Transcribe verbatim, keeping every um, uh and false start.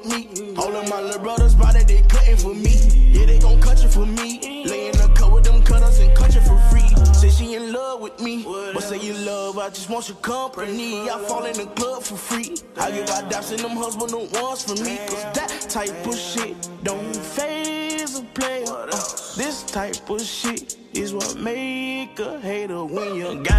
me. All of my little brothers spotted, they cutting for me. Yeah, they gon' cut you for me. Lay in the cut with them cutters and cut you for free. Say she in love with me, but say you love, I just want your company. I fall in the club for free. I give out daps and them husband the ones for me. Cause that type of shit don't faze a player. Uh, this type of shit is what make a hater when you're gang.